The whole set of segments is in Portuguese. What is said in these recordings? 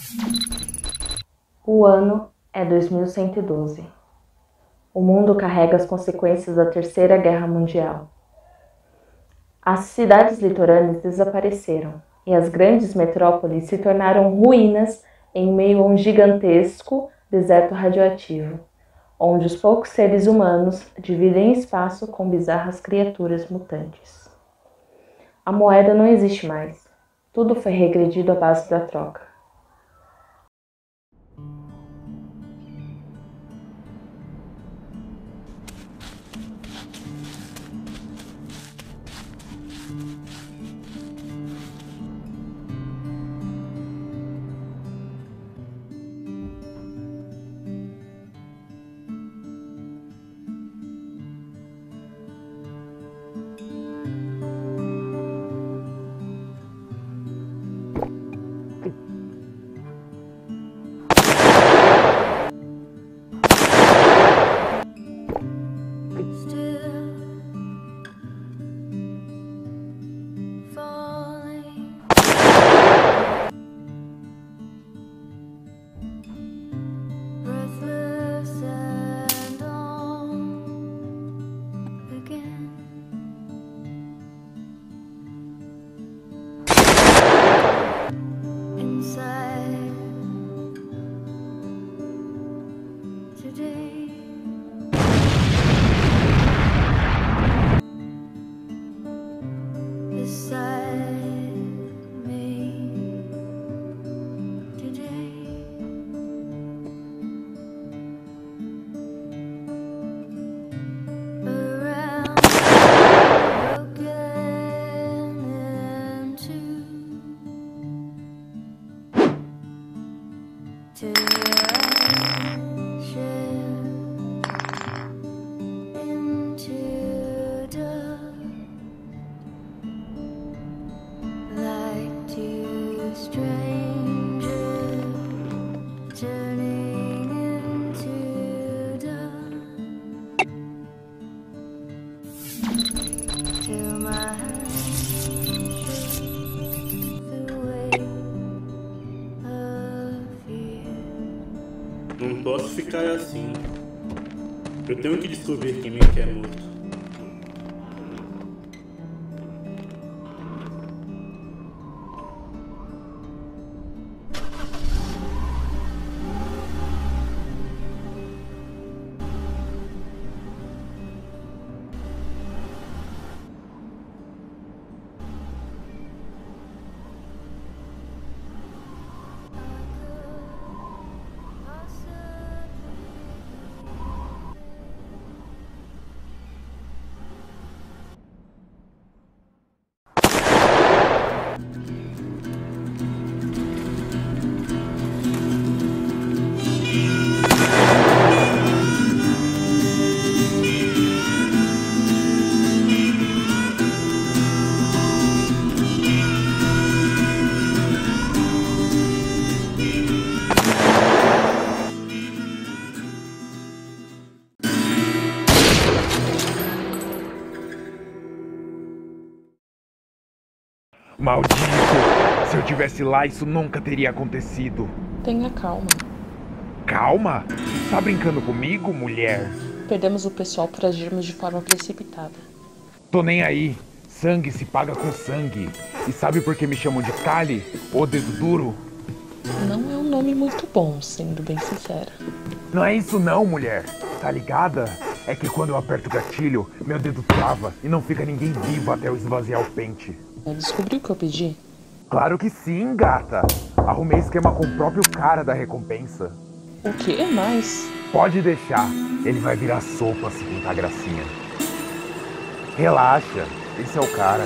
O ano é 2112. O mundo carrega as consequências da Terceira Guerra Mundial. As cidades litorâneas desapareceram e as grandes metrópoles se tornaram ruínas em meio a um gigantesco deserto radioativo, onde os poucos seres humanos dividem espaço com bizarras criaturas mutantes. A moeda não existe mais. Tudo foi regredido à base da troca. Não posso ficar assim. Eu tenho que descobrir quem me quer morto. Maldito! Se eu tivesse lá, isso nunca teria acontecido. Tenha calma. Calma? Tá brincando comigo, mulher? Perdemos o pessoal por agirmos de forma precipitada. Tô nem aí. Sangue se paga com sangue. E sabe por que me chamam de Kali? Ou dedo duro? Não é um nome muito bom, sendo bem sincera. Não é isso não, mulher. Tá ligada? É que quando eu aperto o gatilho, meu dedo trava e não fica ninguém vivo até eu esvaziar o pente. Descobriu o que eu pedi? Claro que sim, gata. Arrumei esquema com o próprio cara da recompensa. O que mais? Pode deixar. Ele vai virar sopa se pintar gracinha. Relaxa. Esse é o cara.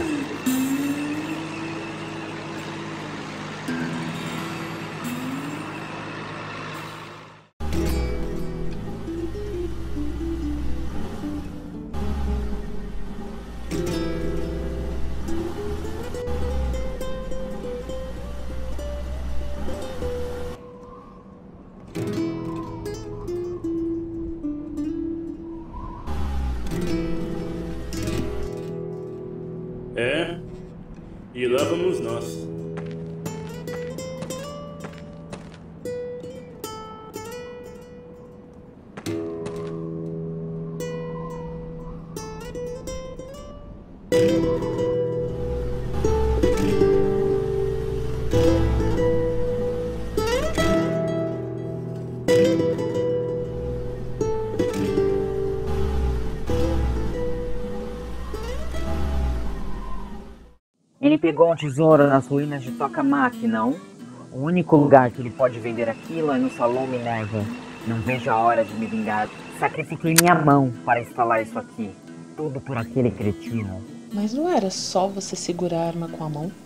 É, e lá vamos nós. pegou um tesouro nas ruínas de Tokamak, não? O único lugar que ele pode vender aquilo é no Salão Minerva. Não vejo a hora de me vingar. Sacrifiquei minha mão para instalar isso aqui. Tudo por aquele cretino. Mas não era só você segurar a arma com a mão?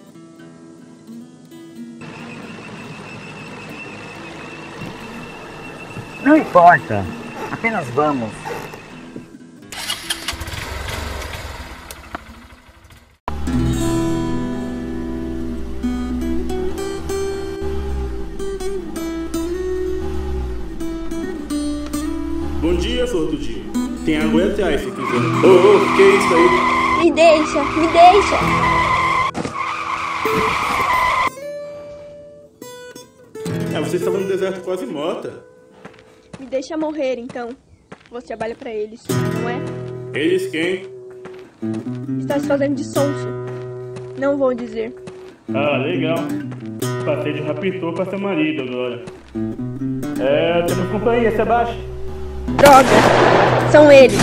Não importa. Apenas vamos. Bom dia, flor do dia. Tem água aí atrás, se quiser. Ô, que é isso aí? Me deixa, me deixa. Você estava no deserto quase morta. Me deixa morrer, então. Você trabalha pra eles, não é? Eles quem? Está se fazendo de sonso. Não vou dizer. Ah, legal. Passei de raptor para seu marido agora. Temos companhia, se abaixa. Droga! São eles!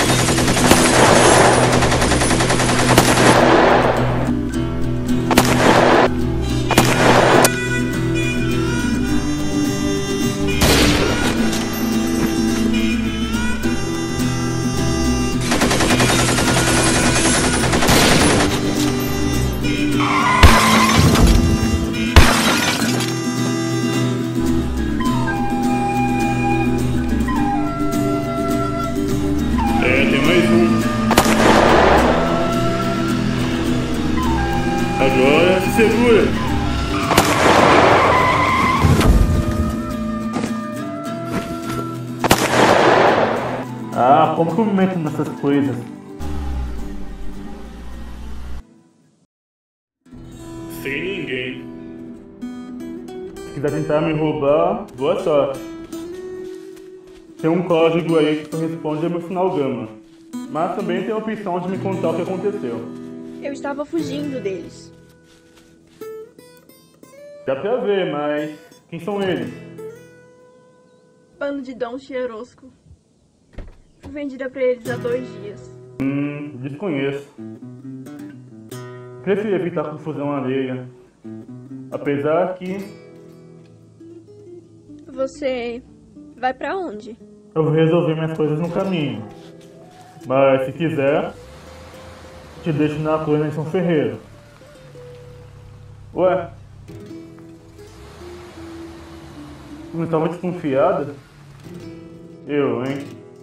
Tem mais um. Agora se segura. Como que eu me meto nessas coisas? Sem ninguém. Se quiser tentar me roubar, boa sorte. Tem um código aí que corresponde ao meu sinal gama. Mas também tem a opção de me contar o que aconteceu. Eu estava fugindo deles. Dá pra ver, mas quem são eles? Bando de Dom Chierosco. Fui vendida pra eles há 2 dias. Desconheço. Prefiro evitar confusão alheia. Apesar que... Você vai pra onde? eu vou resolver minhas coisas no caminho. Mas se quiser, te deixo na colônia em São Ferreiro. Ué? Não estava desconfiada? Eu, hein?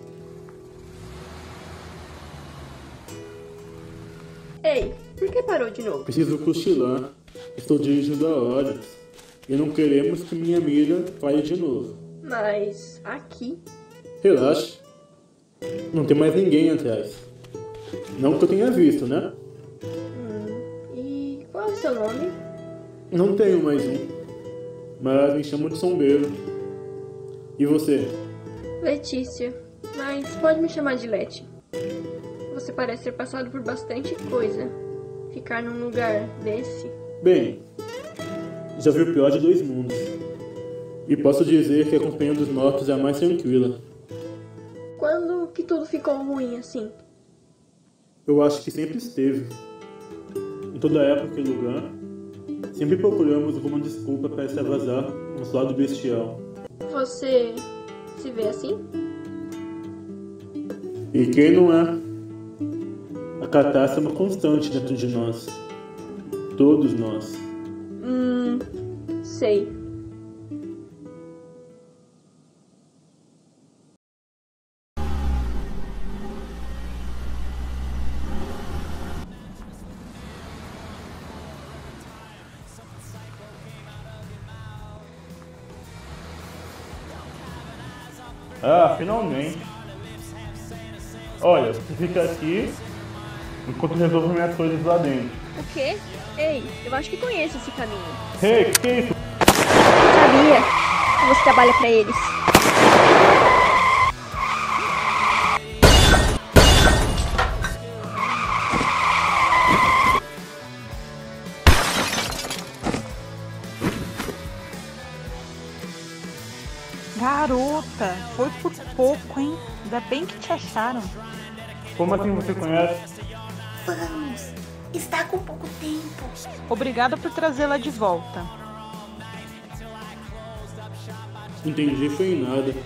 Ei, por que parou de novo? Preciso cochilar. Estou dirigindo a horas. E não queremos que minha mira falhe de novo. Mas aqui... Relaxa. Não tem mais ninguém atrás. Não que eu tenha visto, né? E qual é o seu nome? Não tenho mais um. Mas me chamam de Sombreiro. E você? Letícia. Mas pode me chamar de Leti. Você parece ter passado por bastante coisa. Ficar num lugar desse... Bem, já vi o pior de 2 mundos. E posso dizer que a Companhia dos Mortos é a mais tranquila. Quando que tudo ficou ruim assim? Eu acho que sempre esteve. Em toda época e lugar, sempre procuramos alguma desculpa para extravasar nosso lado bestial. Você se vê assim? E quem não é? A catástrofe é uma constante dentro de nós. Todos nós. Sei. Finalmente. Olha, você fica aqui enquanto eu resolvo minhas coisas lá dentro. O quê? Ei, eu acho que conheço esse caminho. Hey, que é isso? Sabia que você trabalha pra eles. Garota, foi por pouco, hein? Ainda bem que te acharam. Como assim você conhece? Vamos, Está com pouco tempo. Obrigada por trazê-la de volta. Entendi, foi em nada.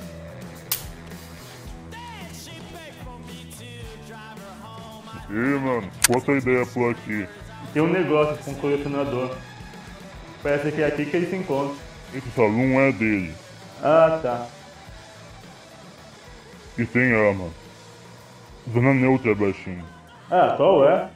Ei, mano, qual a tua ideia por aqui? Tem um negócio com um colecionador. Parece que é aqui que ele se encontra. Esse salão é dele. Ah, tá. E tem arma. Zona neutra, baixinho. Ah, qual é?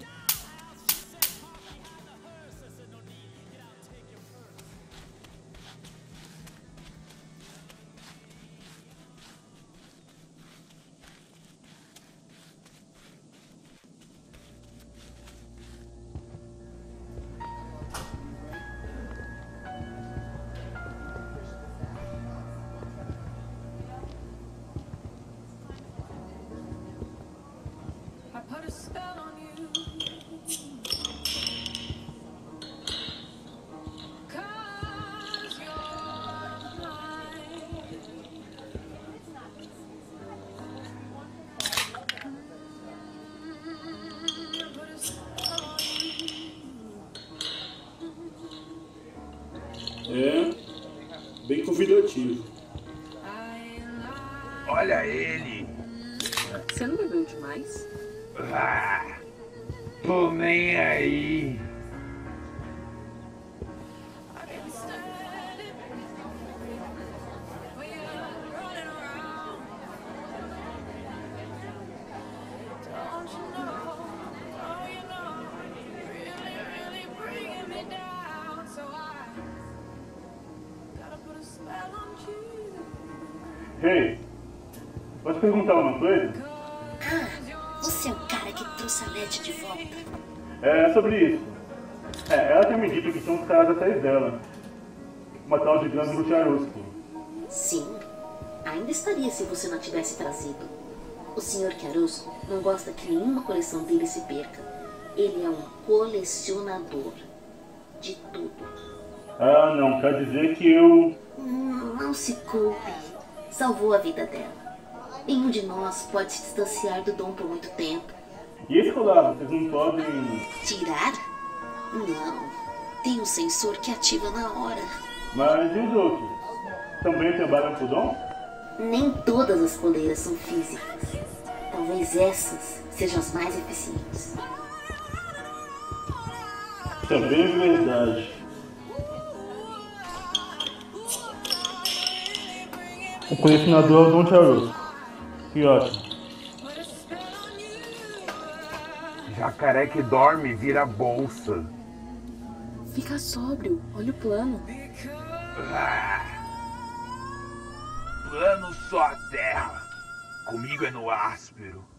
É, bem convidativo. Olha ele! Você não bebeu demais? Ah, tô nem aí. Ei, posso perguntar uma coisa? Ah, você é o cara que trouxe a Letty de volta. É sobre isso. Ela tinha me dito que tinha uns caras atrás dela. Uma tal de Grande Lucharusco. Sim, ainda estaria se você não tivesse trazido. O Sr. Chiarosco não gosta que nenhuma coleção dele se perca. Ele é um colecionador de tudo. Ah, não, quer dizer que eu... Não se culpe. Salvou a vida dela. Nenhum de nós pode se distanciar do dom por muito tempo. E esse colar, vocês não podem... Tirar? Não. Tem um sensor que ativa na hora. Mas e os outros? Também trabalham com o dom? Nem todas as coleiras são físicas. Talvez essas sejam as mais eficientes. Também é verdade. O colecionador é o Dom Charusco. Que ótimo. Jacaré que dorme vira bolsa. Fica sóbrio, olha o plano. Plano só a terra. Comigo é no áspero.